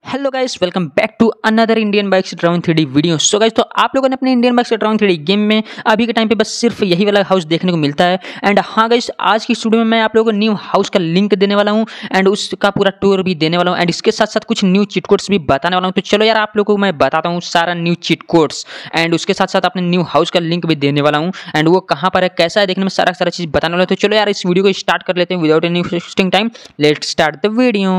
Hello guys, welcome back to another Indian bikes driving 3D video. So guys, तो आप लोगों ने अपने Indian bikes driving 3D game में अभी के टाइम पे बस सिर्फ यही वाला हाउस देखने को मिलता है। एंड हाँ गाइस, आज की स्टूडियो में मैं आप लोगों को न्यू हाउस का लिंक देने वाला हूँ एंड उसका पूरा टूर भी देने वाला हूँ एंड इसके साथ साथ कुछ न्यू चीट कोड्स भी बताने वाला हूँ। तो चलो यार, आप लोगों को मैं बताता हूँ सारा न्यू चीट कोड्स एंड उसके साथ साथ अपने न्यू हाउस का लिंक भी देने वाला हूँ एंड वो कहाँ पर है, कैसा है, देखने में सारा चीज़ बताने वाला हूँ। तो चलो यार, इस वीडियो को स्टार्ट कर लेते हैं without any wasting time. Let's start the video.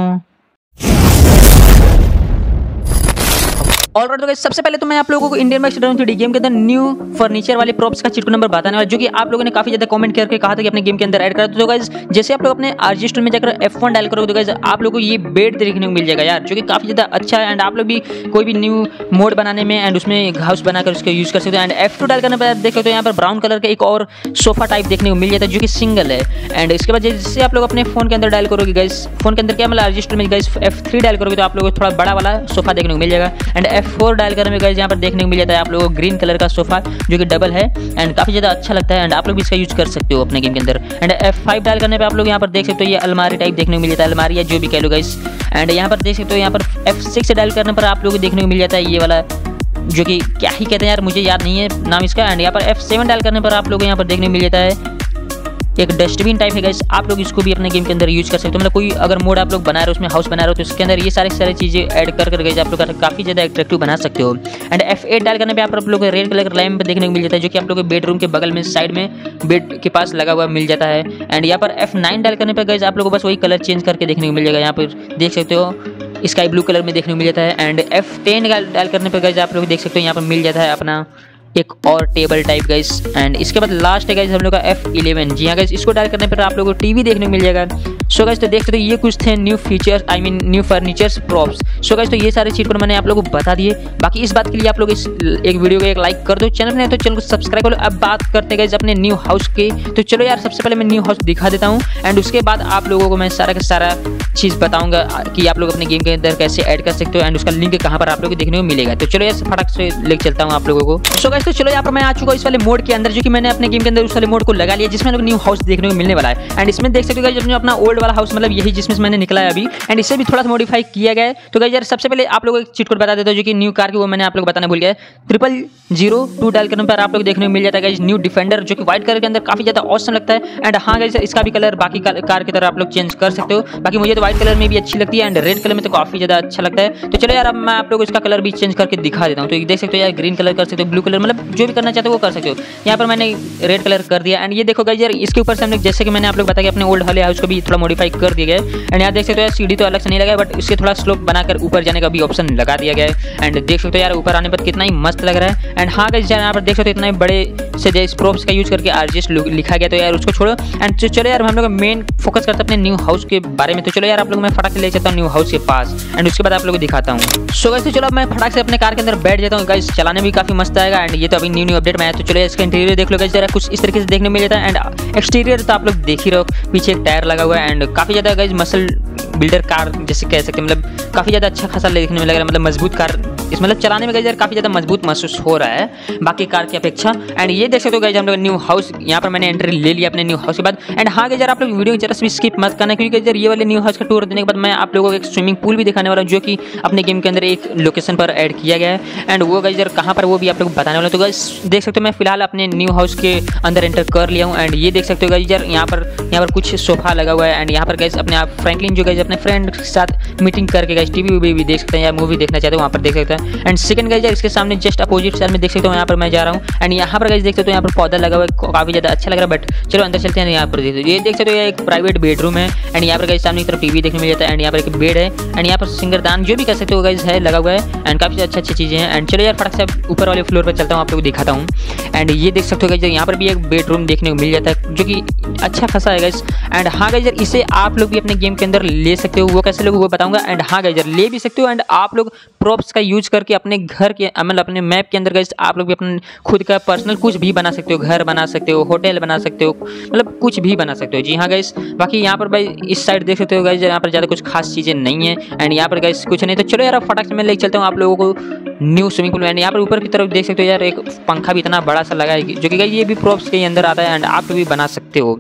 Alright, तो गाइस, सबसे पहले तो मैं आप लोगों को Indian bikes driving 3D game के अंदर न्यू फर्नीचर वाले प्रॉप्स का चीट कोड नंबर बताने वाला, जो कि आप लोगों ने काफी ज्यादा कमेंट करके कहा था कि अपने गेम के अंदर ऐड करा। तो गाइस, जैसे आप लोग अपने आरजी स्टोर में जाकर F1 डायल करोगे तो गाइस आप लोगों को ये बेड देखने को मिल जाएगा यार, जो कि काफी ज्यादा अच्छा है। एंड आप लोग भी कोई भी न्यू मोड बनाने में एंड उसमें हाउस बनाकर उसका यूज कर सकते हो। एंड F2 डायल करने पर देख सकते हो यहाँ पर ब्राउन कलर का एक और सोफा टाइप देखने को मिल जाता है, जो कि सिंगल है। एंड इसके बाद जैसे आप लोग अपने फोन के अंदर डायल करोगे गाइस, फोन के अंदर क्या मतलब आरजी स्टोर में गाइस F3 डायल करोगे तो आप लोगों को थोड़ा बड़ा वाला सोफा देखने को मिल जाएगा। एंड F4 डायल करने में गाइस यहाँ पर देखने को मिल जाता है आप लोगों को ग्रीन कलर का सोफा, जो कि डबल है एंड काफी ज्यादा अच्छा लगता है एंड आप लोग भी इसका यूज कर सकते हो अपने गेम के अंदर। एंड F5 डायल करने पे आप लोग यहाँ पर देख सकते हो ये अलमारी टाइप देखने को मिल जाता है, अलमारी या जो भी कह लो गाइस। एंड यहाँ पर देख सकते हो यहाँ पर F6 डायल करने पर आप लोगों को देखने को मिल जाता है ये वाला, जो कि क्या ही कहते हैं यार, मुझे याद नहीं है नाम इसका। एंड यहाँ पर F7 डायल करने पर आप लोगों को यहाँ पर देखने को मिल जाता है एक डस्टबिन टाइप है गाइस। आप लोग इसको भी अपने गेम के अंदर यूज कर सकते हो, मतलब कोई अगर मोड आप लोग बना रहे हो, उसमें हाउस बना रहे हो, तो उसके अंदर ये सारी चीजें ऐड कर गाइस आप लोग काफी ज्यादा अट्रैक्टिव बना सकते हो। एंड F8 डायल करने पे आप लोग को रेड कलर का लैंप देखने को मिल जाता है, जो कि आप लोग के बेडरूम के बगल में साइड में बेड के पास लगा हुआ मिल जाता है। एंड यहाँ पर F9 डायल करने पर गाइस आप लोग को बस वही कलर चेंज करके देखने को मिल जाएगा, यहाँ पर देख सकते हो स्काई ब्लू कलर में देखने को मिल जाता है। एंड F10 डायल करने पर गाइस आप लोग देख सकते हो यहाँ पर मिल जाता है अपना एक और टेबल टाइप गाइस। एंड इसके बाद लास्ट है गाइस हम लोग का F11। जी हाँ गाइस, इसको डायल करने पर आप लोगों को टीवी देखने को मिल जाएगा। सो गाइस, तो देख सकते हो ये कुछ थे new features, I mean new furnitures props. So guys, तो ये सारे चीज पर मैंने आप लोगों को बता दिए। बाकी इस बात के लिए आप लोग इस एक वीडियो को एक लाइक कर दो, चैनल में तो चैनल को सब्सक्राइब कर लो। अब बात करते हैं गाइस अपने न्यू हाउस के। तो चलो यार, सबसे पहले मैं न्यू हाउस दिखा देता हूँ एंड उसके बाद आप लोगों को मैं सारा का सारा चीज बताऊंगा कि आप लोग अपने गेम के अंदर कैसे ऐड कर सकते हो एंड उसका लिंक कहाँ पर आप लोगों को देखने को मिलेगा। तो चलो यार, फटाक से लेके चलता हूँ आप लोगों को। सो गाइस, तो चलो यहाँ पर मैं आ चुका हूँ इस वाले मोड के अंदर, जो कि मैंने अपने गेम के अंदर उस वाले मोड को लगा लिया जिसमें लोग न्यू हाउस देखने को मिलने वाला है। एंड इसमें देख सकते हो गाइस अपना ओल्ड वाला हाउस, मतलब यही जिसमें मैंने निकला है अभी, एंड इसे भी थोड़ा सा मॉडिफाई किया गया है। तो गाइस यार, सबसे पहले आप लोगों को एक चीट कोड बता देता हूँ, जो कि न्यू कार की, वो मैंने आप लोग बताना भूल गया है। 002 डायल करने पर आप लोग देखने को मिल जाता है गाइस न्यू डिफेंडर, जो कि व्हाइट कलर के अंदर काफी ज्यादा ऑसम लगता है। एंड हाँ गाइस, इसका भी कलर बाकी कार की तरह आप लोग चेंज कर सकते हो। बाकी मुझे तो व्हाइट कलर में भी अच्छी लगती है एंड रेड कलर में तो काफी ज्यादा अच्छा लगता है। तो चलो यार, अब मैं आप लोग इसका कलर भी चेंज करके दिखा देता हूँ। तो देख सकते हो यार, ग्रीन कलर कर सकते हो, ब्लू कलर, मतलब जो भी करना चाहते हो वो कर सकते हो। यहाँ पर मैंने रेड कलर कर दिया एंड ये देखो गाइस यार, इसके ऊपर से हमने जैसे कि मैंने आप लोग बताया कि अपने ओल्ड वाले हाउस को भी थोड़ा मॉडिफाई कर दिया गया है। एंड यहाँ देख सकते हो यार, सीढ़ी तो अलग से नहीं लगा है, बट इसके थोड़ा स्लोप बनाकर ऊपर जाने का भी ऑप्शन लगा दिया गया है। एंड देख सकते हो यार, ऊपर आने पर कितना ही मस्त लग रहा है। एंड हाँ गाइस, यहाँ पर देख सकते हो इतना बड़े से इस प्रॉप्स का यूज करके आरजीएस लिखा गया। तो यार उसको छोड़ो एंड चलो यार, हम लोग मेन फोकस करते हैं अपने न्यू हाउस के बारे में। तो चलो यार, आप लोग मैं फटाक से ले चलता हूँ न्यू हाउस के पास एंड उसके बाद आप लोग को दिखाता हूँ। सो गाइस, तो चलो मैं फटाक से अपने कार के अंदर बैठ जाता हूँ गाइस, चलाने भी काफी मस्त आएगा। एंड ये तो अभी न्यू अपडेट में आया। तो चलो इसका इंटीरियर देख लो गाइस, जरा कुछ इस तरीके से देखने को मिल जाता है। एंड एक्सटीरियर तो आप लोग देख ही रहो, पीछे एक टायर लगा हुआ है एंड काफी ज्यादा गाइस मसल बिल्डर कार जैसे कह सकते हैं, मतलब काफी ज्यादा अच्छा खासा देखने में लग रहा है, मतलब मजबूत कार, इस मतलब चलाने में गाइस यार काफी ज्यादा मजबूत महसूस हो रहा है बाकी कार की अपेक्षा। एंड ये देख सकते हो गाइस, हम लोग न्यू हाउस, यहाँ पर मैंने एंट्री ले लिया अपने न्यू हाउस के बाद। एंड हाँ गाइस यार, आप लोग वीडियो जरा भी स्किप मत करना, क्योंकि यार ये वाले न्यू हाउस का टूर देने के बाद मैं आप लोगों को एक स्विमिंग पूल भी दिखाने वाला हूँ, जो कि अपने गेम के अंदर एक लोकेशन पर ऐड किया गया है। एंड वो गाइस यार कहाँ पर, वो भी आप लोग बताने वाला। तो गाइस देख सकते हो, मैं फिलहाल अपने न्यू हाउस के अंदर एंटर कर लिया हूँ। एंड ये देख सकते हो गाइस यार, यहाँ पर कुछ सोफा लगा हुआ है। एंड यहाँ पर गाइस अपने आप फ्रैंकलिन जो गाइस अपने फ्रेंड के साथ मीटिंग करके गाइस टीवी भी देख सकते हैं या मूवी देखना चाहते हो वहाँ पर देख सकते हैं। एंड सेकंड गाइस यार, इसके सामने जस्ट अपोजिट साइड में देख सकते हो, यहाँ पर मैं जा रहा हूँ। एंड यहाँ पर गाइस देख सकते हो, यहाँ पर पौधा लगा हुआ है, काफी ज्यादा अच्छा लग रहा है। बट चलो अंदर चलते हैं। यहाँ पर ये देख सकते हो, एक प्राइवेट बेडरूम है। एंड यहाँ पर गाइस सामने की तरफ टीवी देखने मिल जाता है। एंड यहाँ पर एक बेड है एंड यहाँ पर सिंगरदान जो भी कर सकते हो गाइस है लगा हुआ है। एंड काफी अच्छी चीजें हैं। एंड चलो यार, फटाक से ऊपर वाले फ्लोर पर चलता हूँ, आप लोग को दिखाता हूँ। एंड ये देख सकते हो गाइस, यहाँ पर भी एक बेडरूम देखने को मिल जाता है, जो कि अच्छा खासा है गाइस। एंड हाँ गाइस यार, इसे आप लोग भी अपने गेम के अंदर ले सकते हो, वो कैसे लोग वो बताऊंगा। एंड हाँ गाइस यार, ले भी सकते हो एंड आप लोग प्रॉप्स का यूज करके अपने घर के, मतलब अपने मैप के अंदर गाइस आप लोग भी अपने खुद का पर्सनल कुछ भी बना सकते हो, घर बना सकते हो, होटल बना सकते हो, मतलब कुछ भी बना सकते हो। जी हाँ गाइस, बाकी यहाँ पर भाई इस साइड देख सकते हो गाइस, यहाँ पर ज़्यादा कुछ खास चीज़ें नहीं है। एंड यहाँ पर गाइस कुछ नहीं। तो चलो यार, फटाक से मैं लेके चलता हूँ आप लोगों को न्यू स्विमिंग पूल। एंड यहाँ पर ऊपर की तरफ देख सकते हो यार, एक पंखा भी इतना बड़ा सा लगा है, जो कि गाइस ये भी प्रॉप्स के अंदर आता है एंड आप भी बना सकते हो।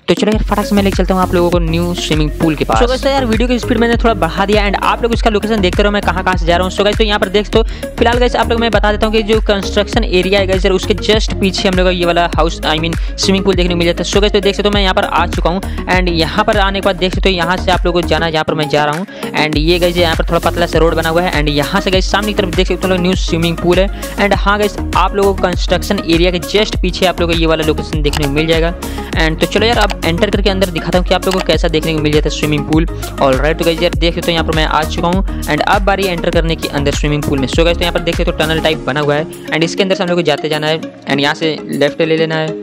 तो चलो यार फटाक से मैं लेके चलता हूँ आप लोगों को न्यू स्विमिंग पूल के पास। सो गाइस यार वीडियो की स्पीड मैंने थोड़ा बढ़ा दिया एंड आप लोग इसका लोकेशन देखते रहो मैं कहाँ से जा रहा हूँ। सो गाइस तो यहाँ पर देख तो फिलहाल गाइस आप लोग मैं बता देता हूँ कि जो कंस्ट्रक्शन एरिया है गाइस यार उसके जस्ट पीछे हम लोग ये वाला हाउस स्विमिंग पूल देखने को मिल जाता है। सो गाइस तो देख सकते हो मैं यहाँ पर आ चुका हूँ एंड यहाँ पर आने के बाद देख सकते हो यहाँ से आप लोगों को जाना है जहाँ पर मैं जा रहा हूँ एंड ये गाइस यहाँ पर थोड़ा पतला सा रोड बना हुआ है एंड यहाँ से गाइस सामने की तरफ देख सकते हो न्यू स्विमिंग पूल है एंड हाँ गाइस आप लोगों को कंस्ट्रक्शन एरिया के जस्ट पीछे आप लोगों को ये वाला लोकेशन देखने को मिल जाएगा। एंड तो चलो यार अब एंटर करके अंदर दिखाता हूँ कि आप लोगों को कैसा देखने को मिल जाता है स्विमिंग पूल। ऑलराइट तो गाइस यार देख सकते हो यहाँ पर मैं आ चुका हूँ एंड अब बारी एंटर करने की अंदर स्विमिंग पूल में। सो गाइस तो यहाँ पर देख सकते हो टनल टाइप बना हुआ है एंड इसके अंदर से हम लोग को जाते जाना है एंड यहाँ से लेफ्ट ले लेना है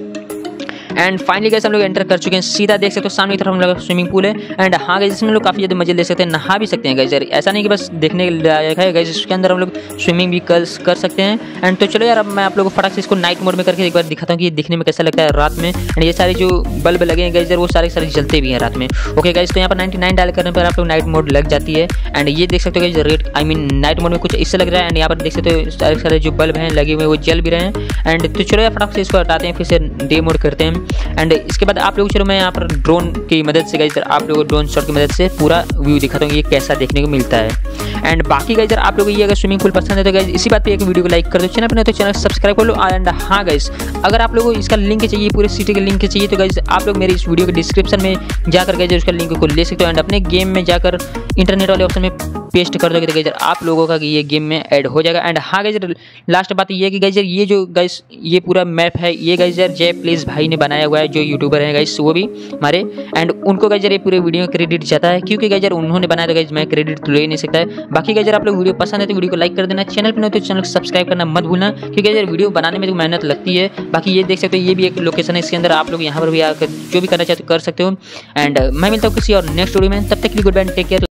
एंड फाइनली गाइस हम लोग एंटर कर चुके हैं। सीधा देख सकते हो सामने की तरफ हम लोग स्विमिंग पूल है एंड हाँ गाइस इसमें लोग काफ़ी ज़्यादा मजे ले सकते हैं, नहा भी सकते हैं गाइस यार, ऐसा नहीं कि बस देखने के लायक है गाइस, इसके अंदर हम लोग स्विमिंग भी कर सकते हैं। एंड तो चलो यार अब मैं आप लोगों को फटाक से इसको नाइट मोड में करके एक बार दिखाता हूँ कि ये दिखने में कैसा लगता है रात में। एंड ये सारे जो बल्ब लगे हैं गाइस यार वो सारे जलते भी हैं रात में। ओके गाइस तो यहाँ पर 99 डायल करने पर आप लोग नाइट मोड लग जाती है एंड ये देख सकते हो गाइस रेड नाइट मोड में कुछ इससे लग रहा है एंड यहाँ पर देख सकते हो सारे जो बल्ब हैं लगे हुए वो जल भी रहे हैं। एंड तो चलो यार फटाक से इसको हटाते हैं, फिर से डे मोड करते हैं एंड इसके बाद आप लोग चलो मैं यहाँ पर ड्रोन की मदद से गाइस आप लोगों को ड्रोन शॉट की मदद से पूरा व्यू दिखाता हूँ ये कैसा देखने को मिलता है। एंड बाकी गाइस आप लोगों को ये अगर स्विमिंग पूल पसंद है तो गाइस इसी बात पे एक वीडियो को लाइक कर दो, चैनल पर नहीं तो चैनल सब्सक्राइब कर लो। एंड हाँ गाइस अगर आप लोगों को इसका लिंक चाहिए, पूरे सिटी का लिंक चाहिए तो गाइस आप लोग मेरे इस वीडियो के डिस्क्रिप्शन में जाकर गाइस उसका लिंक को ले सकते हो एंड अपने गेम में जाकर इंटरनेट वाले ऑप्शन में पेस्ट कर दोगे तो गाइस आप लोगों का ये गेम में ऐड हो जाएगा। एंड हाँ गाइस लास्ट बात ये है कि गाइस ये जो गाइस ये पूरा मैप है ये गाइस यार जय प्लीज भाई ने बनाया हुआ है, जो यूट्यूबर है गाइस वो भी हमारे एंड उनको गाइस ये पूरे वीडियो में क्रेडिट जाता है क्योंकि गाइस उन्होंने बनाया तो गाइस मैं क्रेडिट तो ले नहीं सकता है। बाकी गाइस आप लोग वीडियो पसंद है तो वीडियो को लाइक कर देना, चैनल पर नहीं तो चैनल को सब्सक्राइब करना मत भूलना क्योंकि यार वीडियो बनाने में तो मेहनत लगती है। बाकी ये देख सकते हो ये भी एक लोकेशन है, इसके अंदर आप लोग यहाँ पर भी आकर जो भी करना चाहते हो कर सकते हो। एंड मैं मिलता हूँ किसी और नेक्स्ट वीडियो में, तब तक के लिए गुड बाय, टेक केयर।